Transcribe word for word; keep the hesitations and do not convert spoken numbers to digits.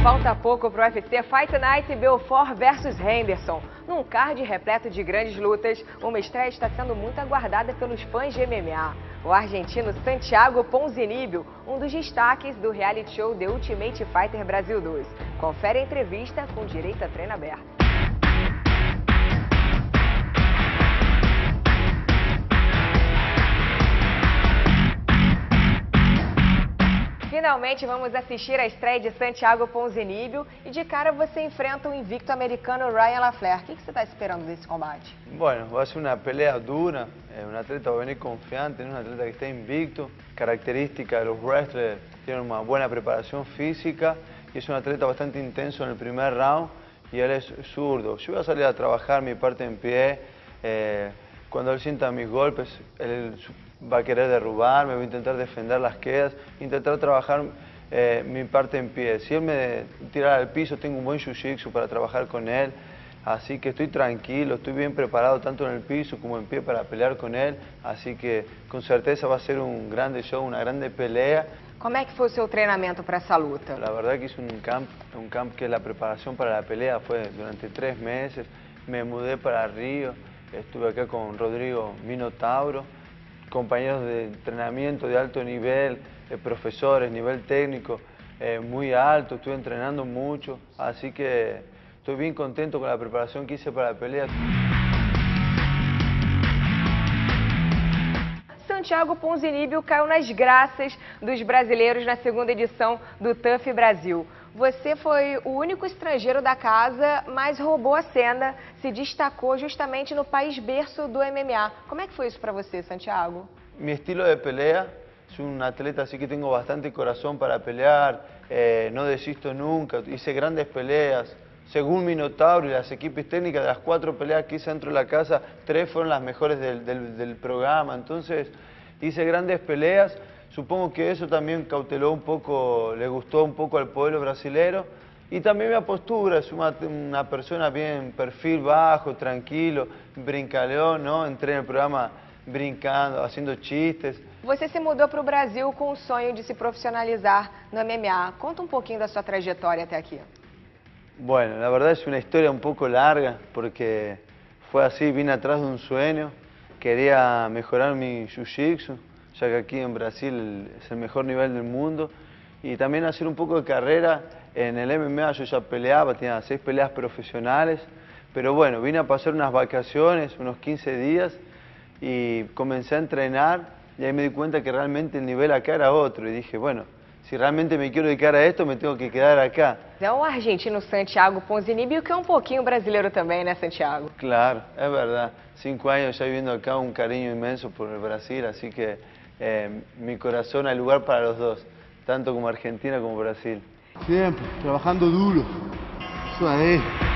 Falta pouco para o U F C Fight Night Belfort versus Henderson. Num card repleto de grandes lutas, uma estreia está sendo muito aguardada pelos fãs de M M A. O argentino Santiago Ponzinibbio, um dos destaques do reality show The Ultimate Fighter Brasil dois. Confere a entrevista com direito a treino aberto. Finalmente vamos assistir a estreia de Santiago Ponzinibbio e de cara você enfrenta o invicto americano Ryan LaFlare. O que você está esperando desse combate? Bueno, va a ser una pelea dura, eh, un atleta va a venir confiante, un atleta que está invicto, característica de los wrestlers, tiene una buena preparación física y es un atleta bastante intenso en el primer round y él es zurdo. Yo voy a salir a trabajar mi parte en pie, eh, cuando él sienta mis golpes, él va a querer derrubarme, voy a intentar defender las quedas, intentar trabajar eh, mi parte en pie. Si él me tira al piso, tengo un buen jiu-jitsu para trabajar con él, así que estoy tranquilo, estoy bien preparado tanto en el piso como en pie para pelear con él, así que con certeza va a ser un grande show, una grande pelea. Como é que foi o seu treinamento para essa luta? La verdad que hice un camp, un camp que la preparación para la pelea fue durante tres meses, me mudé para Río, estuve acá con Rodrigo Minotauro, compañeros de entrenamiento de alto nivel, eh, profesores, nivel técnico eh, muy alto, estuve entrenando mucho, así que estoy bien contento con la preparación que hice para la pelea. Santiago Ponzinibbio caiu nas graças dos brasileiros na segunda edição do T U F Brasil. Você foi o único estrangeiro da casa, mas roubou a cena, se destacou justamente no país berço do M M A. Como é que foi isso para você, Santiago? Mi estilo de pelea, soy un atleta así que tengo bastante corazón para pelear, eh, no desisto nunca, hice grandes peleas. Según Minotauro y las equipos técnicas, de las cuatro peleas que hice dentro de la casa, tres fueron las mejores del, del, del programa. Entonces, hice grandes peleas. Supongo que eso también cauteló un poco, le gustó un poco al pueblo brasilero. Y también mi postura, es una, una persona bien, perfil bajo, tranquilo, brincalhão, ¿no? Entré en el programa brincando, haciendo chistes. Você se mudou para o Brasil com o sonho de se profissionalizar no M M A. Conta um pouquinho da sua trajetória até aqui. Bueno, la verdad es una historia un poco larga porque fue así, vine atrás de un sueño, quería mejorar mi jiu-jitsu, ya que aquí en Brasil es el mejor nivel del mundo, y también hacer un poco de carrera en el M M A. Yo ya peleaba, tenía seis peleas profesionales, pero bueno, vine a pasar unas vacaciones, unos quince días, y comencé a entrenar, y ahí me di cuenta que realmente el nivel acá era otro, y dije, bueno, si realmente me quiero dedicar a esto, me tengo que quedar acá. É o argentino Santiago Ponzinibbio, que é um pouquinho brasileiro também, né, Santiago? Claro, es verdad. Cinco años ya viviendo acá, un cariño inmenso por el Brasil, así que eh, mi corazón hay lugar para los dos, tanto como Argentina como Brasil. Siempre, trabajando duro. Eso es.